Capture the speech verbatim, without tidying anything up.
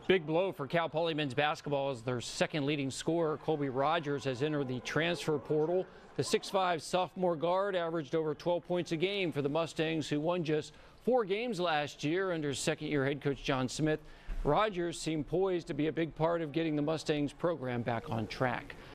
Big blow for Cal Poly men's basketball as their second leading scorer, Colby Rogers, has entered the transfer portal. The six five sophomore guard averaged over twelve points a game for the Mustangs, who won just four games last year under second-year head coach John Smith. Rogers seemed poised to be a big part of getting the Mustangs program back on track.